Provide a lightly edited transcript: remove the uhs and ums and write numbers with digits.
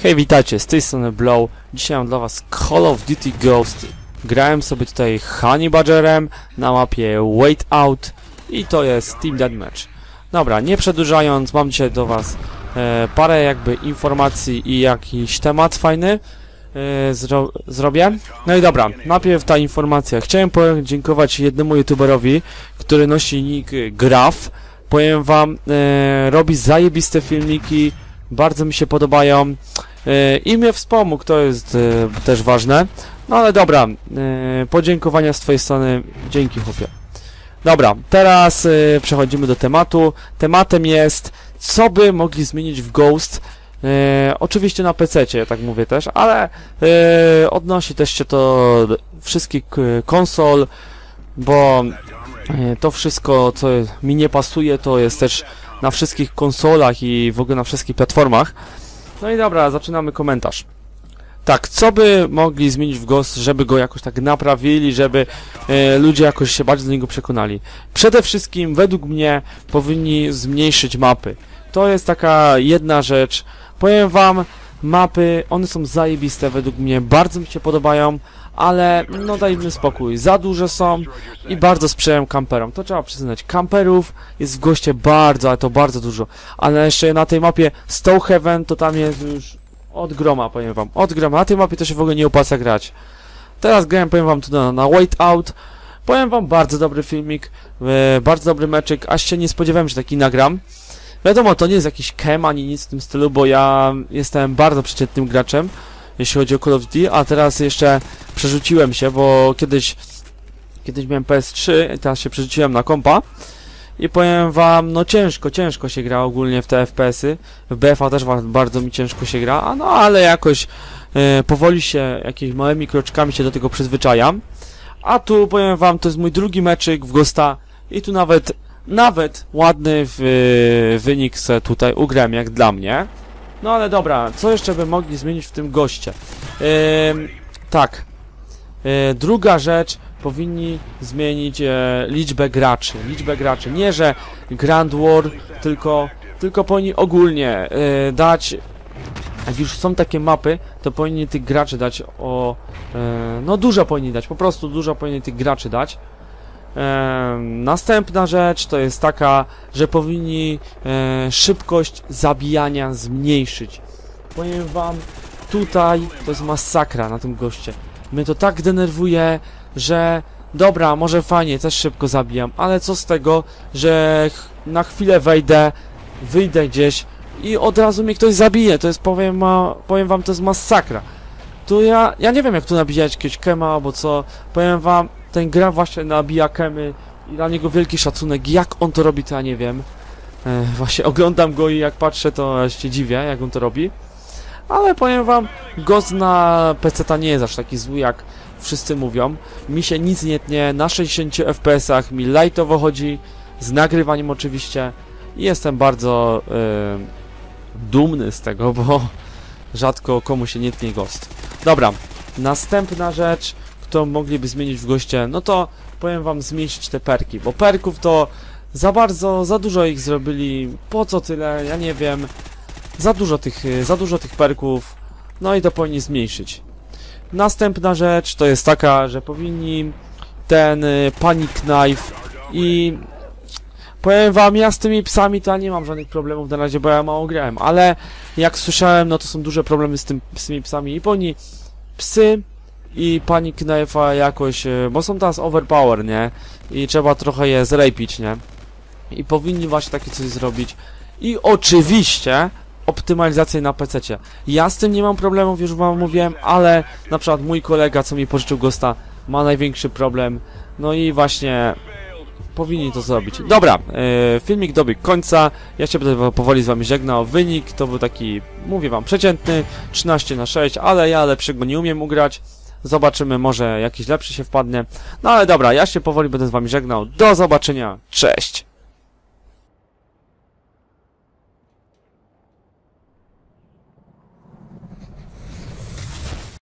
Hej, witajcie, z tej strony Blow. Dzisiaj mam dla was Call of Duty Ghost. Grałem sobie tutaj Honey Badgerem na mapie Wait Out i to jest Team Deathmatch. Dobra, nie przedłużając, mam dzisiaj do was parę jakby informacji i jakiś temat fajny zrobię. No i dobra, najpierw ta informacja. Chciałem podziękować jednemu youtuberowi, który nosi nick Graf. Powiem wam, robi zajebiste filmiki, bardzo mi się podobają i mnie wspomógł, to jest też ważne. No ale dobra, podziękowania z twojej strony, dzięki chłopie. Dobra, teraz przechodzimy do tematu. Tematem jest, co by mogli zmienić w Ghost. Oczywiście na PC-cie, tak mówię też, ale odnosi też się to do wszystkich konsol, bo to wszystko, co mi nie pasuje, to jest też na wszystkich konsolach i w ogóle na wszystkich platformach. No i dobra, zaczynamy komentarz. Tak, co by mogli zmienić w Ghost, żeby go jakoś tak naprawili, żeby ludzie jakoś się bardziej do niego przekonali? Przede wszystkim, według mnie, powinni zmniejszyć mapy. To jest taka jedna rzecz. Powiem wam, mapy, one są zajebiste według mnie, bardzo mi się podobają, ale no dajmy spokój, za duże są i bardzo sprzyjają kamperom. To trzeba przyznać, kamperów jest w Ghostie bardzo, ale to bardzo dużo. Ale jeszcze na tej mapie Stonehaven to tam jest już od groma, powiem wam, od groma. Na tej mapie to się w ogóle nie opłaca grać. Teraz grałem, powiem wam, tu na Wait Out. Powiem wam, bardzo dobry filmik, bardzo dobry meczyk, aż się nie spodziewałem, że taki nagram. Wiadomo, to nie jest jakiś cam ani nic w tym stylu, bo ja jestem bardzo przeciętnym graczem, jeśli chodzi o Call of Duty, a teraz jeszcze przerzuciłem się, bo kiedyś miałem PS3, teraz się przerzuciłem na kompa i powiem wam, no ciężko się gra ogólnie w te FPS-y, w BF-a też bardzo mi ciężko się gra, no ale jakoś powoli się, jakimiś małymi kroczkami się do tego przyzwyczajam, a tu powiem wam, to jest mój drugi meczyk w Ghosta i tu nawet ładny wynik se tutaj ugrałem, jak dla mnie. No ale dobra, co jeszcze by mogli zmienić w tym Ghostie? Tak. Druga rzecz, powinni zmienić liczbę graczy. Nie, że Grand War, tylko powinni ogólnie dać... Jak już są takie mapy, to powinni tych graczy dać no dużo powinni dać, po prostu dużo powinni tych graczy dać. Następna rzecz to jest taka, że powinni szybkość zabijania zmniejszyć. Powiem wam, tutaj to jest masakra na tym Ghostie. Mnie to tak denerwuje, że dobra, może fajnie, też szybko zabijam, ale co z tego, że na chwilę wyjdę gdzieś i od razu mnie ktoś zabije. To jest, powiem wam, to jest masakra. Tu ja nie wiem, jak tu nabijać jakiegoś kema albo co. Powiem wam, ten gra właśnie nabija kemy i dla niego wielki szacunek. Jak on to robi, to ja nie wiem. Właśnie oglądam go i jak patrzę, to się dziwię, jak on to robi. Ale powiem wam, Ghost na PC-ta nie jest aż taki zły, jak wszyscy mówią. Mi się nic nie tnie, na 60 FPS-ach mi lightowo chodzi, z nagrywaniem oczywiście. I jestem bardzo dumny z tego, bo rzadko komu się nie tnie Ghost. Dobra, następna rzecz, którą mogliby zmienić w Ghostie, no to powiem wam, zmniejszyć te perki, bo perków to za dużo ich zrobili, po co tyle, ja nie wiem, za dużo tych perków, no i to powinni zmniejszyć. Następna rzecz to jest taka, że powinni ten Panic Knife i powiem wam, ja z tymi psami to ja nie mam żadnych problemów na razie, bo ja mało grałem, ale jak słyszałem, no to są duże problemy z tymi psami i powinni psy i Panic Knife'a jakoś, bo są teraz overpower, nie? I trzeba trochę je zrejpić, nie? I powinni właśnie takie coś zrobić. I oczywiście optymalizację na PC-cie. Ja z tym nie mam problemów, już wam mówiłem, ale na przykład mój kolega, co mi pożyczył Ghosta, ma największy problem. No i właśnie powinni to zrobić. Dobra, filmik dobiegł końca. Ja się będę powoli z wami żegnał. Wynik to był taki, mówię wam, przeciętny, 13/6, ale ja lepszego nie umiem ugrać. Zobaczymy, może jakiś lepszy się wpadnie. No ale dobra, ja się powoli będę z wami żegnał. Do zobaczenia, cześć!